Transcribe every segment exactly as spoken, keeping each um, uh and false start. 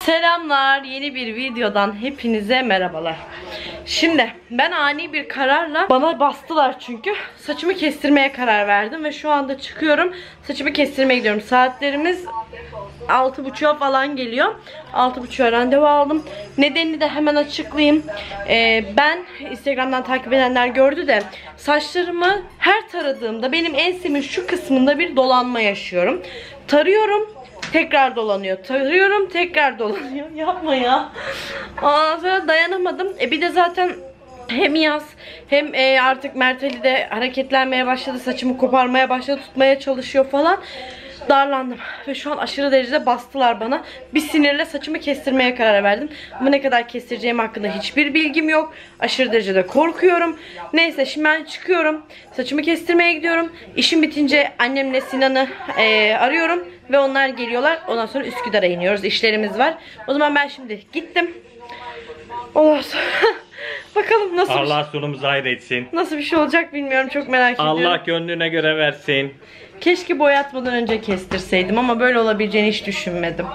Selamlar, yeni bir videodan hepinize merhabalar. Şimdi ben ani bir kararla, bana bastılar çünkü, saçımı kestirmeye karar verdim ve şu anda çıkıyorum, saçımı kestirmeye gidiyorum. Saatlerimiz altı buçuğa falan geliyor. altı buçuğa randevu aldım. Nedenini de hemen açıklayayım. Ee, ben Instagram'dan takip edenler gördü de saçlarımı her taradığımda benim ensemin şu kısmında bir dolanma yaşıyorum. Tarıyorum, tekrar dolanıyor. Tarıyorum, tekrar dolanıyor. Yapma ya. Aa, sonra dayanamadım. E bir de zaten hem yaz hem e, artık Mert Ali de hareketlenmeye başladı. Saçımı koparmaya başladı. Tutmaya çalışıyor falan. Darlandım. Ve şu an aşırı derecede bastılar bana. Bir sinirle saçımı kestirmeye karar verdim. Ama ne kadar kestireceğim hakkında hiçbir bilgim yok. Aşırı derecede korkuyorum. Neyse şimdi ben çıkıyorum. Saçımı kestirmeye gidiyorum. İşim bitince annemle Sinan'ı e, arıyorum. Ve onlar geliyorlar. Ondan sonra Üsküdar'a iniyoruz. İşlerimiz var. O zaman ben şimdi gittim. Ondan sonra bakalım nasıl Allah bir şey, sonumuzu hayretsin. nasıl bir şey olacak bilmiyorum. Çok merak ediyorum. Allah gönlüne göre versin. Keşke boyatmadan önce kestirseydim ama böyle olabileceğini hiç düşünmedim.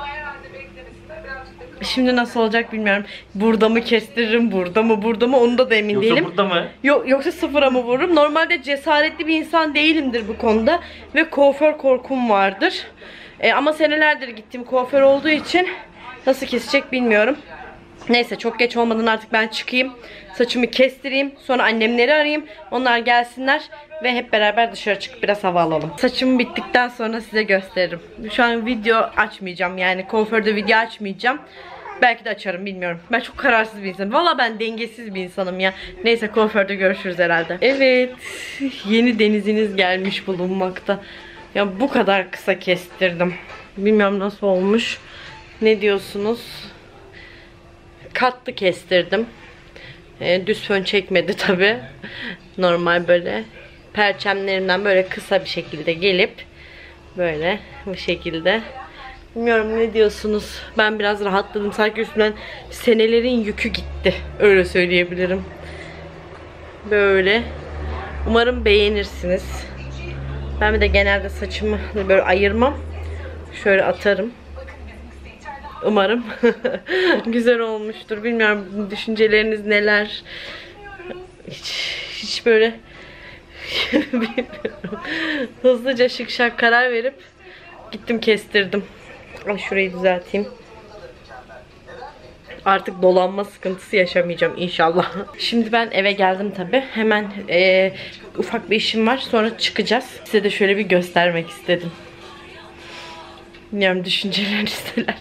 Şimdi nasıl olacak bilmiyorum. Burada mı kestiririm, burada mı, burada mı, onu da, da emin Yoksa değilim. burada mı? Yok, yoksa sıfıra mı vururum? Normalde cesaretli bir insan değilimdir bu konuda ve kuaför korkum vardır. E, ama senelerdir gittiğim kuaför olduğu için nasıl kesecek bilmiyorum. Neyse, çok geç olmadan artık ben çıkayım. Saçımı kestireyim. Sonra annemleri arayayım. Onlar gelsinler ve hep beraber dışarı çıkıp biraz hava alalım. Saçım bittikten sonra size gösteririm. Şu an video açmayacağım. Yani kuaförde video açmayacağım. Belki de açarım, bilmiyorum. Ben çok kararsız bir insanım. Valla ben dengesiz bir insanım ya. Neyse, kuaförde görüşürüz herhalde. Evet. Yeni deniziniz gelmiş bulunmakta. Ya bu kadar kısa kestirdim. Bilmiyorum nasıl olmuş. Ne diyorsunuz? Katlı kestirdim. E, düz fön çekmedi tabi. Normal böyle perçemlerimden böyle kısa bir şekilde gelip böyle bu şekilde. Bilmiyorum ne diyorsunuz? Ben biraz rahatladım. Sanki üstümden senelerin yükü gitti. Öyle söyleyebilirim. Böyle. Umarım beğenirsiniz. Ben bir de genelde saçımı böyle ayırmam. Şöyle atarım. Umarım güzel olmuştur. Bilmiyorum düşünceleriniz neler. Hiç, hiç böyle hızlıca şık şak karar verip gittim kestirdim. Ay, şurayı düzelteyim. Artık dolanma sıkıntısı yaşamayacağım inşallah. Şimdi ben eve geldim tabi. Hemen e, ufak bir işim var. Sonra çıkacağız. Size de şöyle bir göstermek istedim. Bilmiyorum düşünceleriniz neler.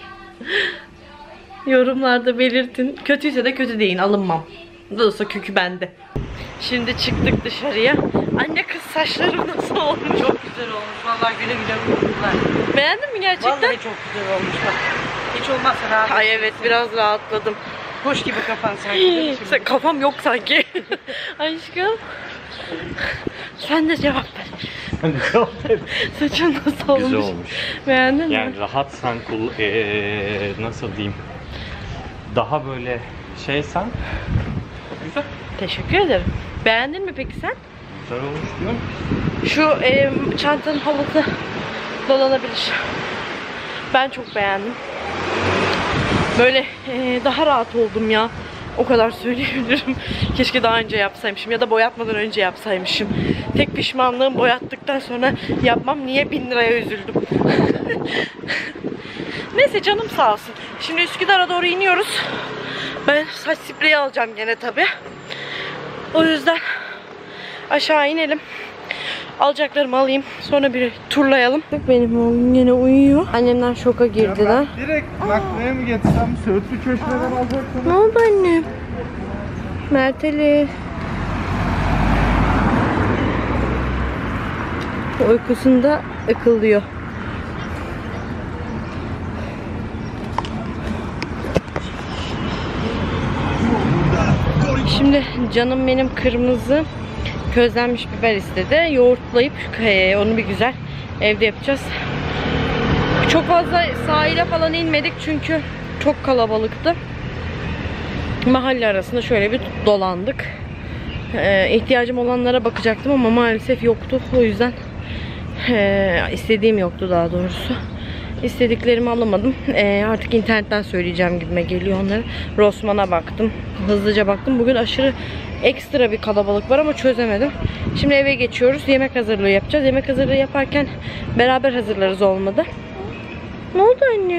Yorumlarda belirtin. Kötüyse de kötü deyin, alınmam. Da olsa kökü bende. Şimdi çıktık dışarıya. Anne kız, saçlarım nasıl olmuş? Çok güzel olmuş. Vallahi güle güle kullandılar. Beğendin mi gerçekten? Vallahi çok güzel olmuş bak. Hiç olmazsa rahat. Ay evet, biraz rahatladım. Kuş gibi kafan sanki. Sen, kafam yok sanki. Aşkım. Sen de cevap ver. Saçın nasıl olmuş? Güzel olmuş. Beğendin Yani mi? rahatsan, kul ee, nasıl diyeyim? Daha böyle şeysen güzel. Teşekkür ederim. Beğendin mi peki sen? Güzel olmuş diyorum. Şu e, çantanın halısı dolanabilir. Ben çok beğendim. Böyle e, daha rahat oldum ya. O kadar söyleyebilirim. Keşke daha önce yapsaymışım ya da boyatmadan önce yapsaymışım. Tek pişmanlığım boyattıktan sonra yapmam. Niye bin liraya üzüldüm. Neyse, canım sağ olsun. Şimdi Üsküdar'a doğru iniyoruz. Ben saç spreyi alacağım gene tabi. O yüzden aşağı inelim. Alacaklarımı alayım. Sonra bir turlayalım. Benim oğlum yine uyuyor. Annemler şoka girdiler. Direkt naklaya mı getirsem, Söğütlü Çeşme'den alacaksın. Ne oldu anne? Mert Ali. Uykusunda ıkılıyor. Şimdi canım benim kırmızı közlenmiş biber istedi. Yoğurtlayıp onu bir güzel evde yapacağız. Çok fazla sahile falan inmedik çünkü çok kalabalıktı. Mahalle arasında şöyle bir dolandık. Ee, ihtiyacım olanlara bakacaktım ama maalesef yoktu. O yüzden ee, istediğim yoktu daha doğrusu. İstediklerimi alamadım. Ee, artık internetten söyleyeceğim gibime geliyor onları. Rossmann'a baktım. Hızlıca baktım. Bugün aşırı ekstra bir kalabalık var ama çözemedim. Şimdi eve geçiyoruz. Yemek hazırlığı yapacağız. Yemek hazırlığı yaparken beraber hazırlarız olmadı. Ne oldu anne?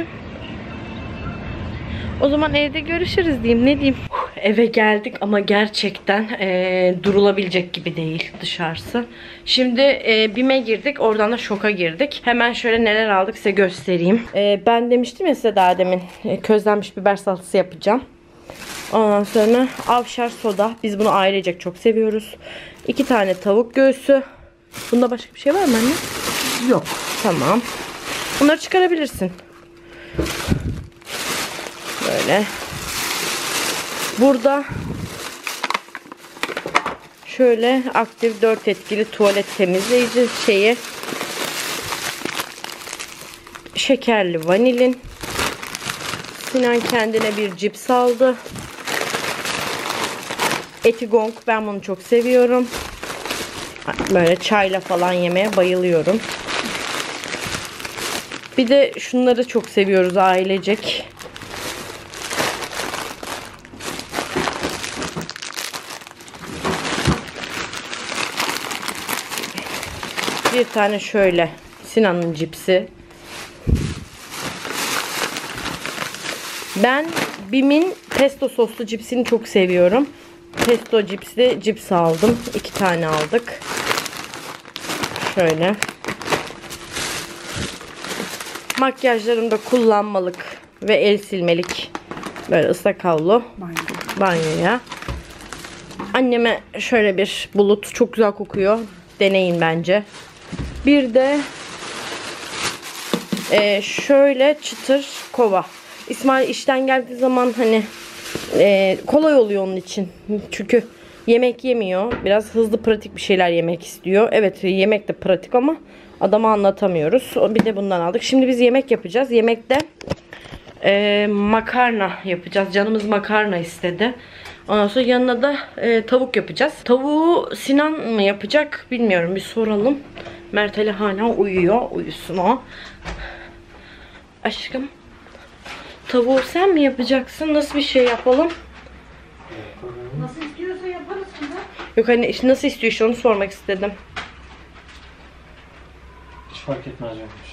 O zaman evde görüşürüz diyeyim. Ne diyeyim? Eve geldik ama gerçekten e, durulabilecek gibi değil dışarısı. Şimdi e, BİM'e girdik. Oradan da şoka girdik. Hemen şöyle neler aldık size göstereyim. E, ben demiştim ya size daha demin e, közlenmiş biber salatası yapacağım. Ondan sonra avşar soda. Biz bunu ailecek çok seviyoruz. İki tane tavuk göğsü. Bunda başka bir şey var mı anne? Yok. Tamam. Bunları çıkarabilirsin. Böyle. Burada şöyle aktif dört etkili tuvalet temizleyici şeyi, şekerli vanilin. Sinan kendine bir cips aldı. Etigong, ben bunu çok seviyorum. Böyle çayla falan yemeye bayılıyorum. Bir de şunları çok seviyoruz ailecek. Bir tane şöyle Sinan'ın cipsi. Ben BİM'in pesto soslu cipsini çok seviyorum. Pesto cipsli cips aldım. İki tane aldık. Şöyle. Makyajlarımda kullanmalık ve el silmelik. Böyle ıslak havlu. Banyoya. Anneme şöyle bir bulut. Çok güzel kokuyor. Deneyin bence. Bir de e, şöyle çıtır kova. İsmail işten geldiği zaman hani e, kolay oluyor onun için. Çünkü yemek yemiyor. Biraz hızlı pratik bir şeyler yemek istiyor. Evet, yemek de pratik ama adama anlatamıyoruz. Bir de bundan aldık. Şimdi biz yemek yapacağız. Yemekte e, makarna yapacağız. Canımız makarna istedi. Ondan sonra yanına da e, tavuk yapacağız. Tavuğu Sinan mı yapacak bilmiyorum. Bir soralım. Mert Ali hala uyuyor. Uyusun o. Aşkım. Tavuğu sen mi yapacaksın? Nasıl bir şey yapalım? Nasıl istiyorsa yaparız şimdi. Yok hani işte nasıl istiyor işte onu sormak istedim. Hiç fark etmez yokmuş.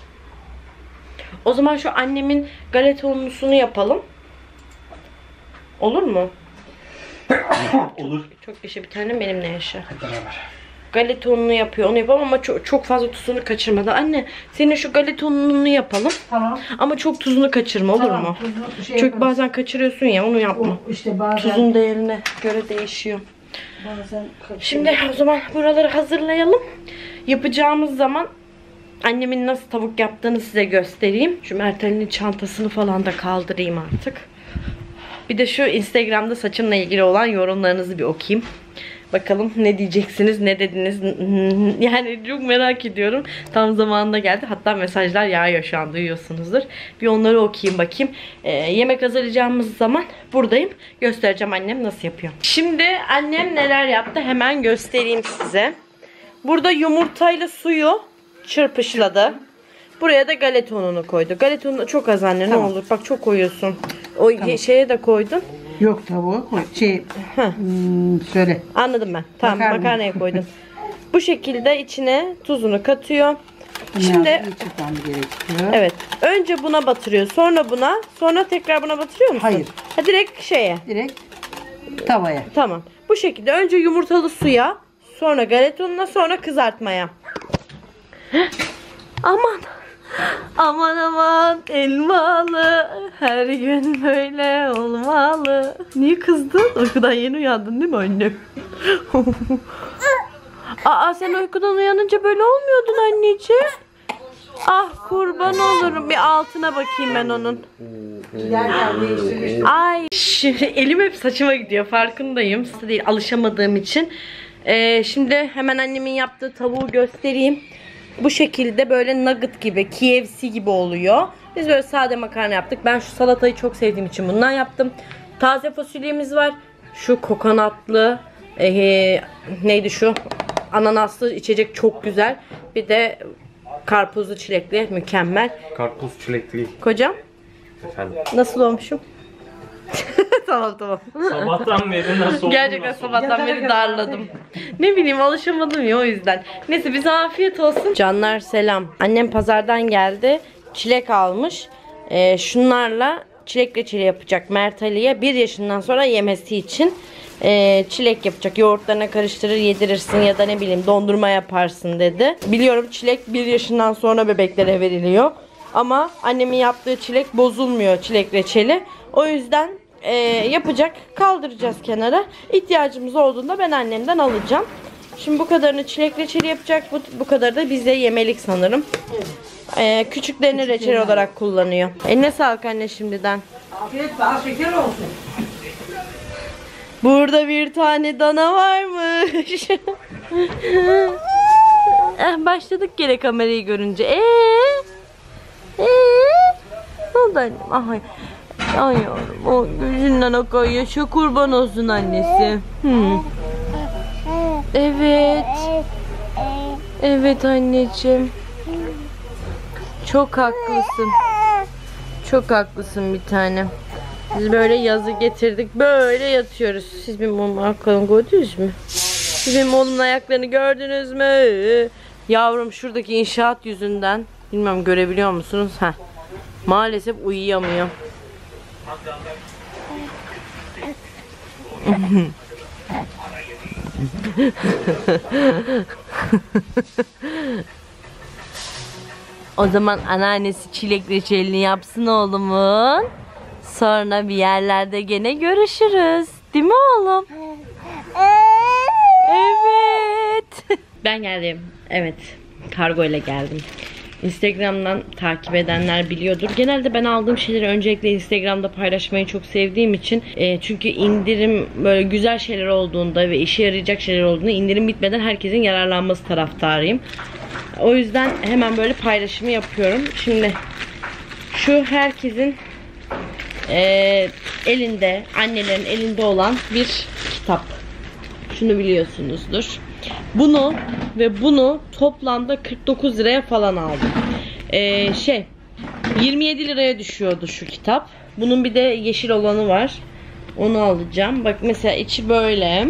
O zaman şu annemin galeta unlusunu yapalım. Olur mu? Olur. Çok yaşa bir tane benimle yaşa. Hep beraber. Galeta ununu yapıyor. Onu yapalım ama çok, çok fazla tuzunu kaçırmadan. Anne senin şu galeta ununu yapalım. Tamam. Ama çok tuzunu kaçırma olur Tamam, mu? tuzlu şey Çünkü yaparız. bazen kaçırıyorsun ya onu yapma. O işte bazen. Tuzun değerine göre değişiyor. Bazen Şimdi o zaman buraları hazırlayalım. Yapacağımız zaman annemin nasıl tavuk yaptığını size göstereyim. Şu Mert Ali'nin çantasını falan da kaldırayım artık. Bir de şu Instagram'da saçımla ilgili olan yorumlarınızı bir okuyayım. Bakalım ne diyeceksiniz, ne dediniz. Yani çok merak ediyorum. Tam zamanında geldi. Hatta mesajlar yağıyor şu an, duyuyorsunuzdur. Bir onları okuyayım bakayım. Ee, yemek hazırlayacağımız zaman buradayım. Göstereceğim annem nasıl yapıyor. Şimdi annem neler yaptı hemen göstereyim size. Burada yumurtayla suyu çırpışladı. Buraya da galeta ununu koydu. Galeta unu çok az anne, Tamam. ne olur. Bak çok koyuyorsun. O Tamam. şeye de koydun. Yok tavuğu koy. Şey hmm, söyle. Anladım ben. Tamam, Makarna. makarnaya koydum. Bu şekilde içine tuzunu katıyor. Şimdi Şimdi içirmem gerekiyor. evet. Önce buna batırıyor. Sonra buna. Sonra tekrar buna batırıyor musun? Hayır. Ha, direkt şeye. Direkt tavaya. Tamam. Bu şekilde önce yumurtalı suya, sonra galeta ununa, sonra kızartmaya. Aman. Aman aman elmalı, her gün böyle olmalı. Niye kızdın? Uykudan yeni uyandın değil mi annem? Aa, sen uykudan uyanınca böyle olmuyordun anneciğim. Ah kurban olurum. Bir altına bakayım ben onun. Ay şimdi elim hep saçıma gidiyor, farkındayım. Değil, alışamadığım için. Ee, şimdi hemen annemin yaptığı tavuğu göstereyim. Bu şekilde böyle nugget gibi, K F C gibi oluyor. Biz böyle sade makarna yaptık. Ben şu salatayı çok sevdiğim için bundan yaptım. Taze fasulyemiz var. Şu kokonatlı ee, neydi şu? Ananaslı içecek çok güzel. Bir de Karpuzlu çilekli mükemmel. Karpuz çilekli. Kocam Efendim. nasıl olmuşum? Tamam tamam. Sabahtan beri nasıl oldu? Gerçekten nasıl oldu? sabahtan beri darladım. Ne bileyim alışamadım ya o yüzden. Neyse bize afiyet olsun. Canlar selam. Annem pazardan geldi. Çilek almış. Ee, şunlarla çilek reçeli yapacak Mert Ali'ye. Bir yaşından sonra yemesi için ee, çilek yapacak. Yoğurtlarına karıştırır yedirirsin ya da ne bileyim dondurma yaparsın dedi. Biliyorum çilek bir yaşından sonra bebeklere veriliyor. Ama annemin yaptığı çilek bozulmuyor, çilek reçeli. O yüzden e, yapacak, kaldıracağız kenara. İhtiyacımız olduğunda ben annemden alacağım. Şimdi bu kadarını çilek reçeli yapacak, bu, bu kadar da bize yemelik sanırım. E, küçüklerini reçel olarak kullanıyor. Eline sağlık anne şimdiden. Afiyet bal şeker olsun. Burada bir tane dana varmış. eh, başladık gene kamerayı görünce. Eee? Eee? Ne oldu annem? Ay, ay yavrum, o gözünden akar yaşa, kurban olsun annesi. Hmm. Evet. Evet anneciğim. Çok haklısın. Çok haklısın bir tanem. Biz böyle yazı getirdik. Böyle yatıyoruz. Siz benim oğlumun ayaklarını gördünüz mü? Siz benim oğlumun ayaklarını gördünüz mü? Yavrum şuradaki inşaat yüzünden, bilmem görebiliyor musunuz? Heh. Maalesef uyuyamıyor. O zaman anneannesi çilek reçelini yapsın oğlumun. Sonra bir yerlerde gene görüşürüz. Değil mi oğlum? Evet. Ben geldim. Evet. Kargo ile geldim. Instagram'dan takip edenler biliyordur. Genelde ben aldığım şeyleri öncelikle Instagram'da paylaşmayı çok sevdiğim için e, çünkü indirim böyle güzel şeyler olduğunda ve işe yarayacak şeyler olduğunda indirim bitmeden herkesin yararlanması taraftarıyım. O yüzden hemen böyle paylaşımı yapıyorum. Şimdi şu herkesin e, elinde, annelerin elinde olan bir kitap. Şunu biliyorsunuzdur. Bunu ve bunu toplamda kırk dokuz liraya falan aldım. Ee, şey yirmi yedi liraya düşüyordu şu kitap. Bunun bir de yeşil olanı var. Onu alacağım. Bak mesela içi böyle.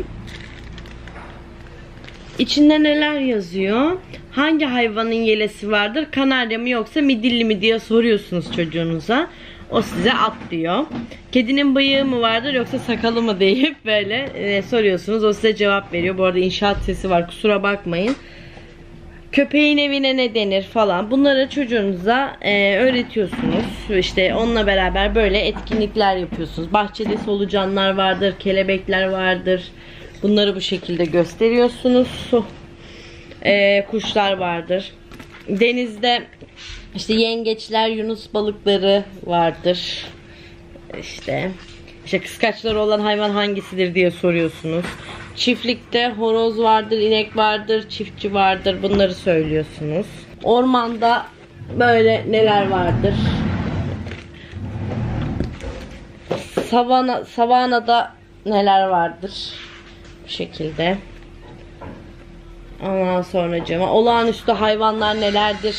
İçinde neler yazıyor? Hangi hayvanın yelesi vardır? Kanarya mı yoksa midilli mi diye soruyorsunuz çocuğunuza. O size at diyor. Kedinin bıyığı mı vardır yoksa sakalı mı deyip böyle e, soruyorsunuz. O size cevap veriyor. Bu arada inşaat sesi var. Kusura bakmayın. Köpeğin evine ne denir falan. Bunları çocuğunuza e, öğretiyorsunuz. İşte onunla beraber böyle etkinlikler yapıyorsunuz. Bahçede solucanlar vardır. Kelebekler vardır. Bunları bu şekilde gösteriyorsunuz. E, kuşlar vardır. Denizde İşte yengeçler, yunus balıkları vardır. İşte, işte kıskaçları olan hayvan hangisidir diye soruyorsunuz. Çiftlikte horoz vardır, inek vardır, çiftçi vardır. Bunları söylüyorsunuz. Ormanda böyle neler vardır? Savana, savanada neler vardır? Bu şekilde. Ondan sonracığıma olağanüstü hayvanlar nelerdir?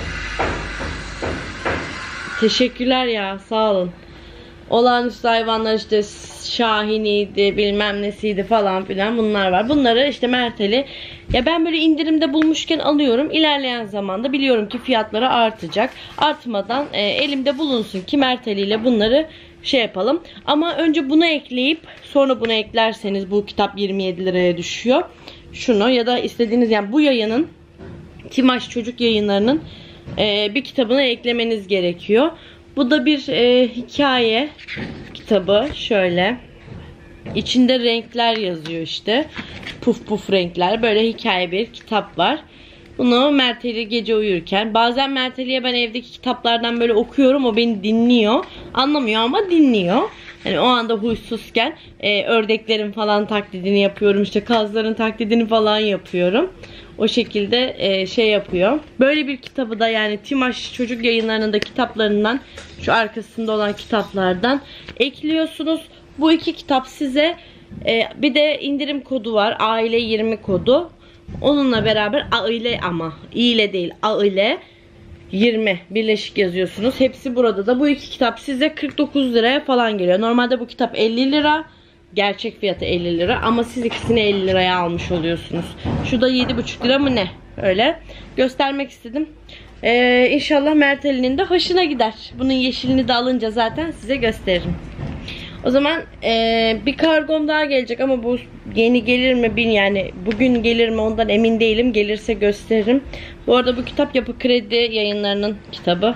Teşekkürler ya, sağ olun. Olağanüstü hayvanlar işte şahiniydi, bilmem nesiydi falan filan, bunlar var. Bunları işte Mert Ali, ya ben böyle indirimde bulmuşken alıyorum. İlerleyen zamanda biliyorum ki fiyatları artacak. Artmadan e, elimde bulunsun ki Mert Ali ile bunları şey yapalım. Ama önce bunu ekleyip sonra bunu eklerseniz bu kitap yirmi yedi liraya düşüyor. Şunu ya da istediğiniz, yani bu yayının Timaş Çocuk Yayınları'nın Ee, bir kitabına eklemeniz gerekiyor. Bu da bir e, hikaye kitabı. Şöyle içinde renkler yazıyor işte. Puf puf renkler. Böyle hikaye bir kitap var. Bunu Mert Ali gece uyurken, bazen Mert Ali'ye ben evdeki kitaplardan böyle okuyorum. O beni dinliyor. Anlamıyor ama dinliyor. Yani o anda huysuzken e, ördeklerin falan taklidini yapıyorum. İşte kazların taklidini falan yapıyorum. O şekilde e, şey yapıyor. Böyle bir kitabı da, yani Timaş Çocuk Yayınları'nın da kitaplarından, şu arkasında olan kitaplardan ekliyorsunuz. Bu iki kitap size e, bir de indirim kodu var. Aile yirmi kodu. Onunla beraber A ile ama İ ile değil A ile yirmi birleşik yazıyorsunuz. Hepsi burada da. Bu iki kitap size kırk dokuz liraya falan geliyor. Normalde bu kitap elli lira. Gerçek fiyatı elli lira ama siz ikisini elli liraya almış oluyorsunuz. Şu da yedi buçuk lira mı ne? Öyle göstermek istedim. Ee, İnşallah Mert Ali'nin de hoşuna gider. Bunun yeşilini de alınca zaten size gösteririm. O zaman e, bir kargom daha gelecek ama bu yeni gelir mi bin yani bugün gelir mi ondan emin değilim. Gelirse gösteririm. Bu arada bu kitap Yapı Kredi Yayınları'nın kitabı.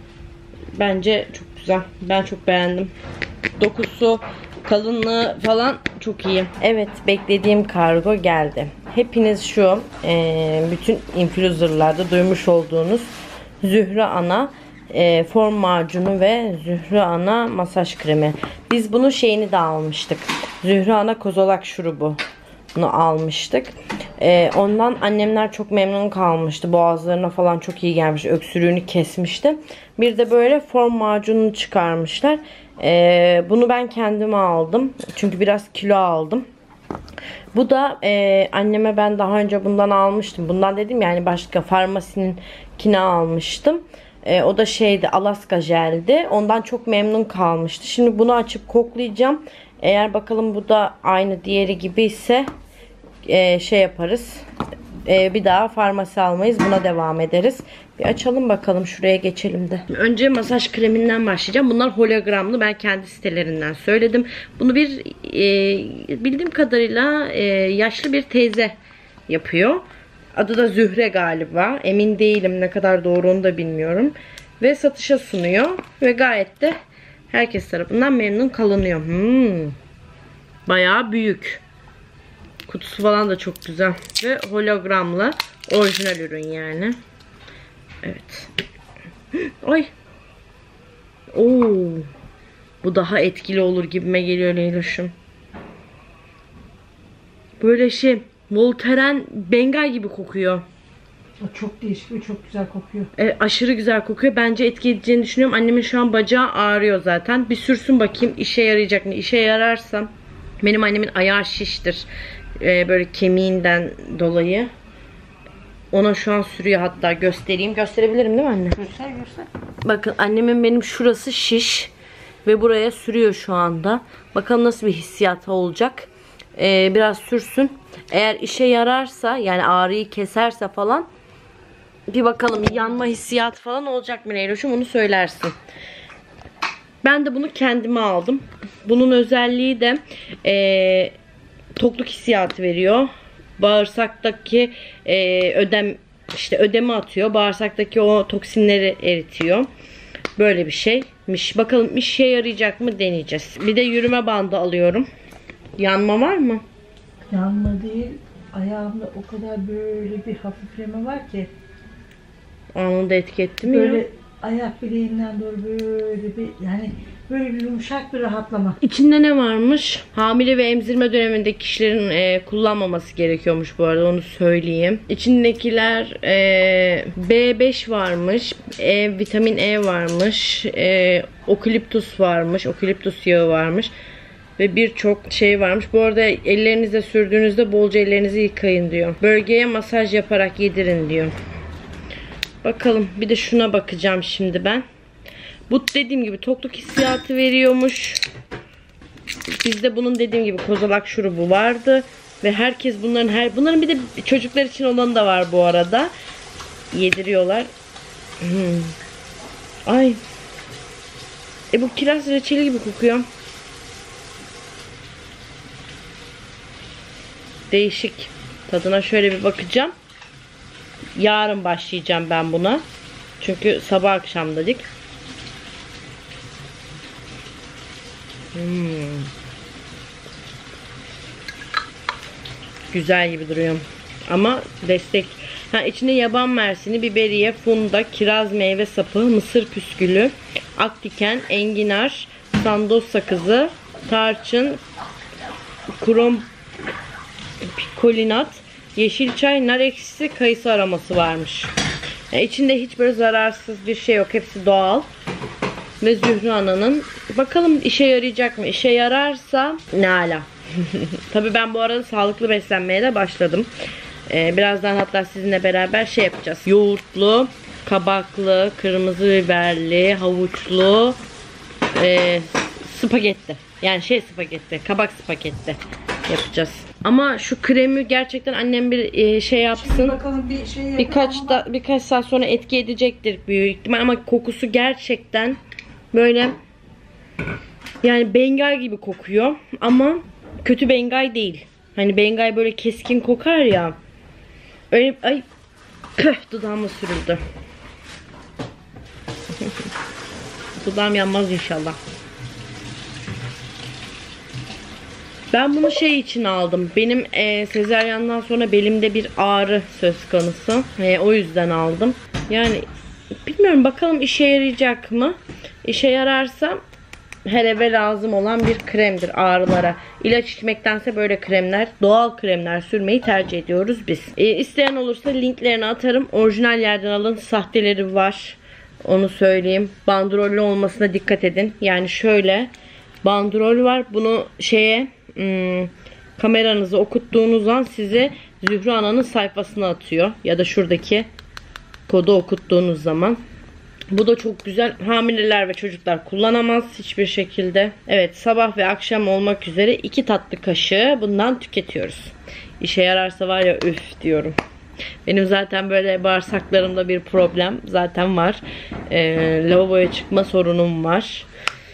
Bence çok güzel. Ben çok beğendim. Dokusu, kalınlığı falan çok iyi. Evet, beklediğim kargo geldi. Hepiniz şu e, bütün influencerlarda duymuş olduğunuz Zühre Ana e, form macunu ve Zühre Ana masaj kremi. Biz bunun şeyini de almıştık. Zühre Ana kozolak şurubu. Bunu almıştık. E, ondan annemler çok memnun kalmıştı. Boğazlarına falan çok iyi gelmiş. Öksürüğünü kesmişti. Bir de böyle form macununu çıkarmışlar. E, bunu ben kendime aldım. Çünkü biraz kilo aldım. Bu da e, anneme ben daha önce bundan almıştım. Bundan dedim yani başka farmasininkini almıştım. E, o da şeydi, Alaska jeldi. Ondan çok memnun kalmıştı. Şimdi bunu açıp koklayacağım. Eğer bakalım bu da aynı diğeri gibi ise e, şey yaparız. E, bir daha farmasi almayız. Buna devam ederiz. Bir açalım bakalım. Şuraya geçelim de. Önce masaj kreminden başlayacağım. Bunlar hologramlı. Ben kendi sitelerinden söyledim. Bunu bir e, bildiğim kadarıyla e, yaşlı bir teyze yapıyor. Adı da Zühre galiba. Emin değilim. Ne kadar doğru onu da bilmiyorum. Ve satışa sunuyor. Ve gayet de herkes tarafından memnun kalınıyor. Hmm. Bayağı büyük. Kutusu falan da çok güzel. Ve hologramlı. Orijinal ürün yani. Evet. Ay. Oo. Bu daha etkili olur gibime geliyor Leyloş'um. Böyle şey Voltaren Bengal gibi kokuyor. O çok değişik ve çok güzel kokuyor. E, aşırı güzel kokuyor. Bence etki edeceğini düşünüyorum. Annemin şu an bacağı ağrıyor zaten. Bir sürsün bakayım işe yarayacak mı? İşe yararsa. Benim annemin ayağı şiştir. E, böyle kemiğinden dolayı. Ona şu an sürüyor hatta. Göstereyim. Gösterebilirim değil mi anne? Göster göster. Bakın annemin benim şurası şiş. Ve buraya sürüyor şu anda. Bakalım nasıl bir hissiyat olacak. Ee, biraz sürsün. Eğer işe yararsa yani ağrıyı keserse falan bir bakalım yanma hissiyatı falan olacak mı Leyloş'um onu söylersin. Ben de bunu kendime aldım. Bunun özelliği de e, tokluk hissiyatı veriyor. Bağırsaktaki e, ödem işte ödemi atıyor. Bağırsaktaki o toksinleri eritiyor. Böyle bir şeymiş. Bakalım işe yarayacak mı deneyeceğiz. Bir de yürüme bandı alıyorum. Yanma var mı? Yanma değil. Ayağımda o kadar böyle bir hafifleme var ki. Anında etki etti mi Böyle ya? ayak bileğimden doğru böyle bir yani böyle bir yumuşak bir rahatlama. İçinde ne varmış? Hamile ve emzirme döneminde kişilerin e, kullanmaması gerekiyormuş bu arada onu söyleyeyim. İçindekiler e, B beş varmış. E, vitamin E varmış. E, okaliptus varmış. Okaliptus yağı varmış. Ve birçok şey varmış. Bu arada ellerinizle sürdüğünüzde bolca ellerinizi yıkayın diyor. Bölgeye masaj yaparak yedirin diyor. Bakalım bir de şuna bakacağım şimdi ben. Bu dediğim gibi tokluk hissiyatı veriyormuş. Bizde bunun dediğim gibi kozalak şurubu vardı. Ve herkes bunların her bunların bir de çocuklar için olanı da var bu arada. Yediriyorlar. Hmm. Ay. E bu kiraz reçeli gibi kokuyor. Değişik. Tadına şöyle bir bakacağım. Yarın başlayacağım ben buna. Çünkü sabah akşam dedik. Hmm. Güzel gibi duruyor. Ama destek. Ha, içinde yaban mersini, biberiye, funda, kiraz meyve sapı, mısır püskülü, akdiken, enginar, sandoz sakızı, tarçın, krom pikolinat, yeşil çay, nar ekşisi, kayısı aroması varmış. Yani içinde hiç böyle zararsız bir şey yok. Hepsi doğal. Ve Zühre Ana'nın. Bakalım işe yarayacak mı? İşe yararsa ne ala. Tabii ben bu arada sağlıklı beslenmeye de başladım. Ee, birazdan hatta sizinle beraber şey yapacağız. Yoğurtlu, kabaklı, kırmızı biberli, havuçlu e, spagetti. Yani şey spagetti, kabak spagetti yapacağız. Ama şu kremi gerçekten annem bir e, şey yapsın. Bakalım bir şey yapalım Birkaç ama- da birkaç saat sonra etki edecektir büyük ihtimal ama kokusu gerçekten böyle yani Bengay gibi kokuyor ama kötü Bengay değil. Hani Bengay böyle keskin kokar ya. Öyle ay köh dudağıma sürüldü. Dudağım yanmaz inşallah. Ben bunu şey için aldım. Benim e, sezaryendan sonra belimde bir ağrı söz konusu. E, o yüzden aldım. Yani bilmiyorum bakalım işe yarayacak mı? İşe yararsa her eve lazım olan bir kremdir ağrılara. İlaç içmektense böyle kremler, doğal kremler sürmeyi tercih ediyoruz biz. E, isteyen olursa linklerini atarım. Orijinal yerden alın. Sahteleri var. Onu söyleyeyim. Bandrollü olmasına dikkat edin. Yani şöyle bandrol var. Bunu şeye Hmm, kameranızı okuttuğunuz an size Zühre Ana'nın sayfasına atıyor. Ya da şuradaki kodu okuttuğunuz zaman. Bu da çok güzel. Hamileler ve çocuklar kullanamaz hiçbir şekilde. Evet, sabah ve akşam olmak üzere iki tatlı kaşığı bundan tüketiyoruz. İşe yararsa var ya üf diyorum. Benim zaten böyle bağırsaklarımda bir problem zaten var. Ee, lavaboya çıkma sorunum var.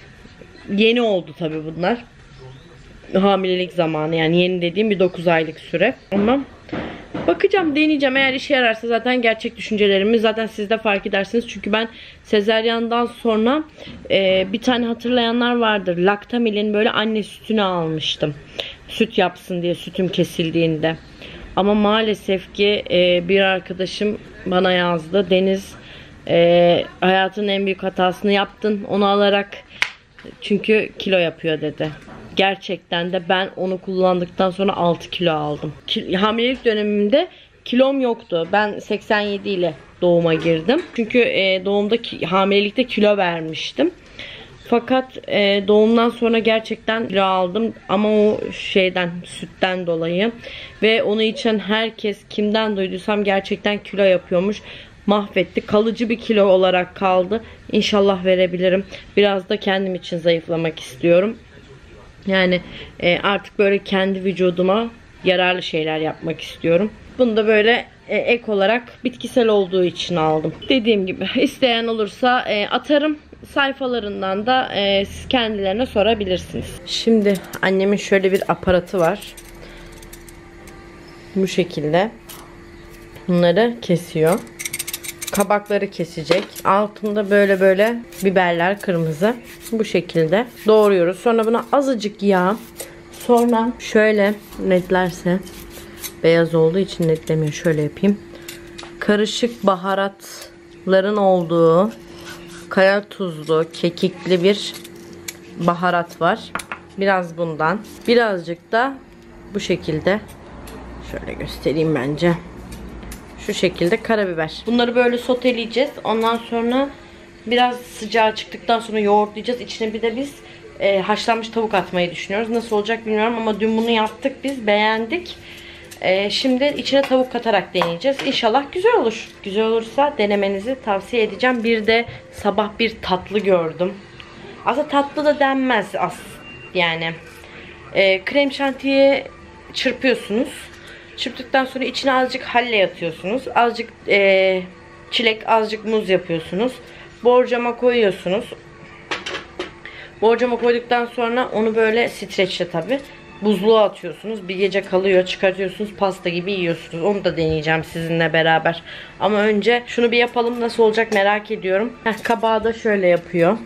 Yeni oldu tabii bunlar. Hamilelik zamanı yani yeni dediğim bir dokuz aylık süre. Ama bakacağım, deneyeceğim. Eğer işe yararsa zaten gerçek düşüncelerimi zaten siz de fark edersiniz. Çünkü ben sezaryandan sonra e, bir tane hatırlayanlar vardır. Laktamil'in böyle anne sütünü almıştım. Süt yapsın diye sütüm kesildiğinde. Ama maalesef ki e, bir arkadaşım bana yazdı. Deniz e, hayatının en büyük hatasını yaptın onu alarak. Çünkü kilo yapıyor dedi. Gerçekten de ben onu kullandıktan sonra altı kilo aldım. Ki, hamilelik dönemimde kilom yoktu. Ben seksen yedi ile doğuma girdim. Çünkü e, doğumda ki, hamilelikte kilo vermiştim. Fakat e, doğumdan sonra gerçekten kilo aldım. Ama o şeyden, sütten dolayı. Ve onu içen herkes, kimden duyduysam gerçekten kilo yapıyormuş. Mahvetti. Kalıcı bir kilo olarak kaldı. İnşallah verebilirim. Biraz da kendim için zayıflamak istiyorum. Yani e, artık böyle kendi vücuduma yararlı şeyler yapmak istiyorum. Bunu da böyle e, ek olarak bitkisel olduğu için aldım. Dediğim gibi isteyen olursa e, atarım. Sayfalarından da e, siz kendilerine sorabilirsiniz. Şimdi annemin şöyle bir aparatı var. Bu şekilde. Bunları kesiyor. Kabakları kesecek. Altında böyle böyle biberler kırmızı. Bu şekilde doğruyoruz. Sonra buna azıcık yağ. Sonra şöyle netlerse beyaz olduğu için netlemiyor. Şöyle yapayım. Karışık baharatların olduğu kaya tuzlu, kekikli bir baharat var. Biraz bundan. Birazcık da bu şekilde. Şöyle göstereyim bence. Şu şekilde karabiber. Bunları böyle soteleyeceğiz. Ondan sonra biraz sıcağı çıktıktan sonra yoğurtlayacağız. İçine bir de biz e, haşlanmış tavuk atmayı düşünüyoruz. Nasıl olacak bilmiyorum ama dün bunu yaptık biz. Beğendik. E, şimdi içine tavuk katarak deneyeceğiz. İnşallah güzel olur. Güzel olursa denemenizi tavsiye edeceğim. Bir de sabah bir tatlı gördüm. Aslında tatlı da denmez as yani. E, krem şantiye çırpıyorsunuz. Çırptıktan sonra içine azıcık halle atıyorsunuz. Azıcık e, çilek, azıcık muz yapıyorsunuz. Borcama koyuyorsunuz. Borcama koyduktan sonra onu böyle streçle tabi buzluğa atıyorsunuz. Bir gece kalıyor, çıkartıyorsunuz, pasta gibi yiyorsunuz. Onu da deneyeceğim sizinle beraber. Ama önce şunu bir yapalım, nasıl olacak merak ediyorum. Heh, kabağı da şöyle yapıyor.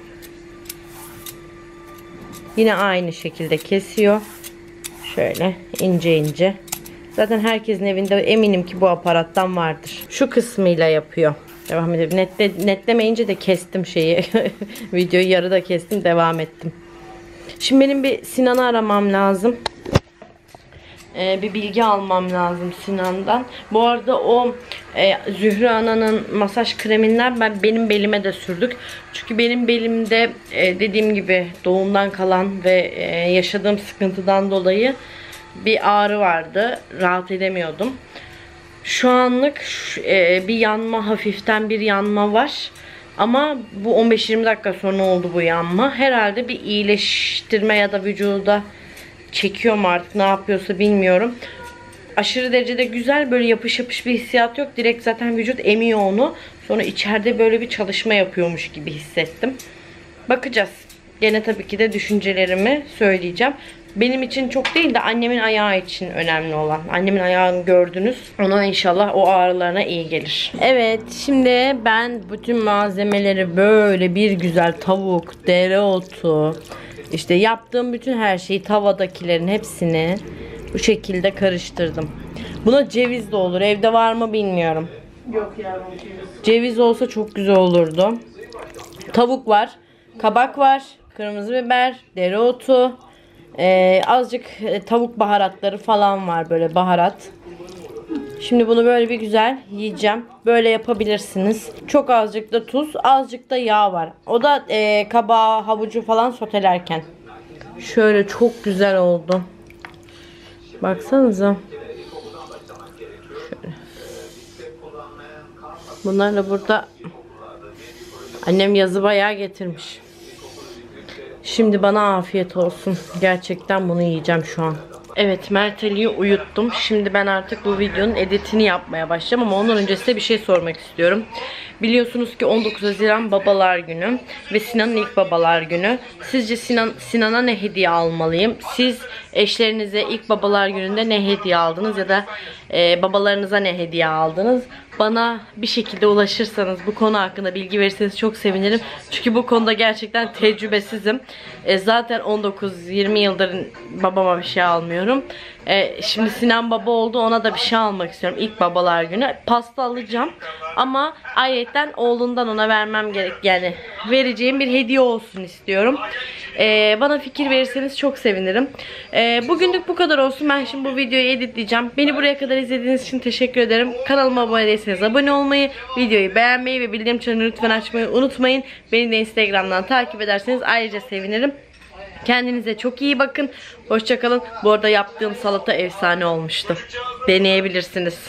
Yine aynı şekilde kesiyor. Şöyle ince ince. Zaten herkesin evinde eminim ki bu aparattan vardır. Şu kısmıyla yapıyor. Devam edelim. Netle, netlemeyince de kestim şeyi. Videoyu yarıda kestim. Devam ettim. Şimdi benim bir Sinan'ı aramam lazım. Ee, bir bilgi almam lazım Sinan'dan. Bu arada o e, Zühre Ana'nın masaj kreminden ben benim belime de sürdük. Çünkü benim belimde e, dediğim gibi doğumdan kalan ve e, yaşadığım sıkıntıdan dolayı bir ağrı vardı. Rahat edemiyordum. Şu anlık e, bir yanma, hafiften bir yanma var. Ama bu on beş yirmi dakika sonra oldu bu yanma. Herhalde bir iyileştirme ya da vücuda çekiyor mu artık, ne yapıyorsa bilmiyorum. Aşırı derecede güzel, böyle yapış yapış bir hissiyat yok. Direkt zaten vücut emiyor onu. Sonra içeride böyle bir çalışma yapıyormuş gibi hissettim. Bakacağız. Gene tabii ki de düşüncelerimi söyleyeceğim. Benim için çok değil de annemin ayağı için önemli olan. Annemin ayağını gördünüz. Ona inşallah o ağrılarına iyi gelir. Evet, şimdi ben bütün malzemeleri böyle bir güzel, tavuk, dereotu, işte yaptığım bütün her şeyi, tavadakilerin hepsini bu şekilde karıştırdım. Buna ceviz de olur. Evde var mı bilmiyorum. Yok yavrum ceviz. Ceviz olsa çok güzel olurdu. Tavuk var. Kabak var. Kırmızı biber. Dereotu. Ee, azıcık e, tavuk baharatları falan var. Böyle baharat. Şimdi bunu böyle bir güzel yiyeceğim. Böyle yapabilirsiniz. Çok azıcık da tuz. Azıcık da yağ var. O da e, kabağı, havucu falan sotelerken. Şöyle çok güzel oldu. Baksanıza. Şöyle. Bunlar da burada. Annem yazı bayağı getirmiş. Şimdi bana afiyet olsun. Gerçekten bunu yiyeceğim şu an. Evet, Mert Ali'yi uyuttum. Şimdi ben artık bu videonun editini yapmaya başlayacağım ama ondan önce size bir şey sormak istiyorum. Biliyorsunuz ki on dokuz Haziran Babalar Günü ve Sinan'ın ilk Babalar Günü. Sizce Sinan Sinan'a ne hediye almalıyım? Siz eşlerinize ilk Babalar Günü'nde ne hediye aldınız ya da e, babalarınıza ne hediye aldınız? Bana bir şekilde ulaşırsanız, bu konu hakkında bilgi verirseniz çok sevinirim. Çünkü bu konuda gerçekten tecrübesizim. E, zaten on dokuz yirmi yıldır babama bir şey almıyorum. E, şimdi Sinan baba oldu, ona da bir şey almak istiyorum ilk Babalar Günü. Pasta alacağım ama ayetten oğlundan ona vermem gerek, yani vereceğim bir hediye olsun istiyorum. E, bana fikir verirseniz çok sevinirim. E, bugünlük bu kadar olsun. Ben şimdi bu videoyu editleyeceğim. Beni buraya kadar izlediğiniz için teşekkür ederim. Kanalıma abone değilseniz abone olmayı, videoyu beğenmeyi ve bildirim çanını lütfen açmayı unutmayın. Beni de Instagram'dan takip ederseniz ayrıca sevinirim. Kendinize çok iyi bakın. Hoşça kalın. Bu arada yaptığım salata efsane olmuştu. Deneyebilirsiniz.